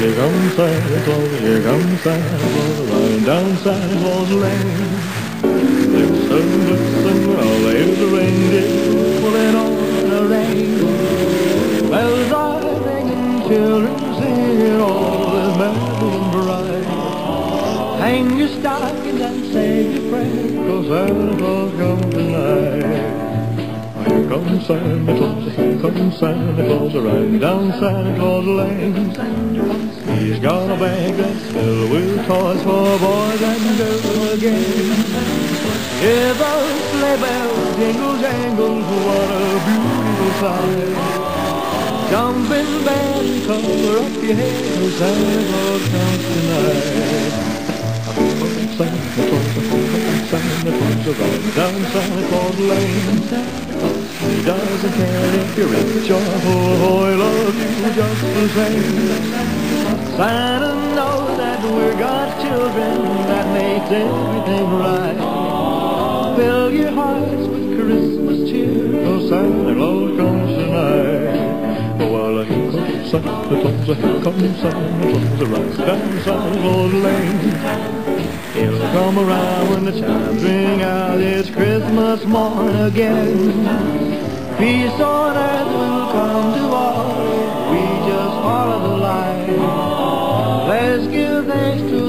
Here comes Santa Claus, here comes Santa Claus, riding down Santa Claus Lane. Listen, listen, all here's the reindeer pulling on the rein. Bells are ringing, children singing, all is merry and bright. Hang your stockings and say your prayers, 'cause Santa Claus comes tonight. Here comes Santa Claus, here comes Santa Claus, riding down Santa Claus Lane. He's got a bag that's filled with toys for boys and girls again. Hear those sleigh bells jingle jangle, what a beautiful sight. Jump in bed and cover up your head, 'cause Santa Claus comes tonight. Santa Claus, Santa Claus, riding down Santa Claus Lane. He doesn't care if you're rich or poor, he'll love you just the same. Santa knows that we're God's children, that makes everything right. Fill your hearts with Christmas cheer, 'cause Santa Claus comes tonight. Well, here comes Santa Claus, here comes Santa Claus, right down Santa Claus Lane. He'll come around when the chimes ring out, it's Christmas morn again. Peace on earth will come to all if we just follow the line. Let's give thanks to